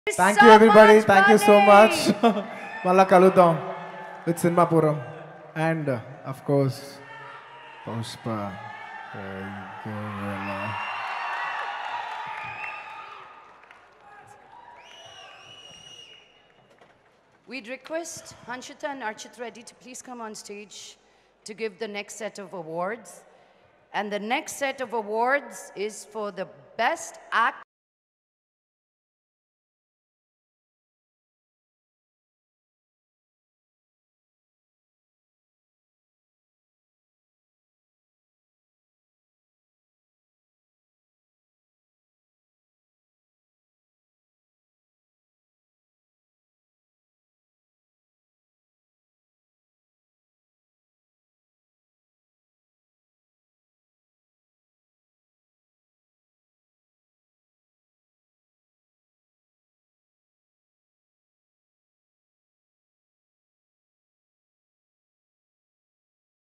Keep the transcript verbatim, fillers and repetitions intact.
Thank so you everybody. much, Thank you so Bunny. much. Malla kaludam with Cinema Puram. And uh, of course, Pushpa. There you go, Vela. We'd request Hanshita and Archit Reddy to please come on stage to give the next set of awards. And the next set of awards is for the Best Act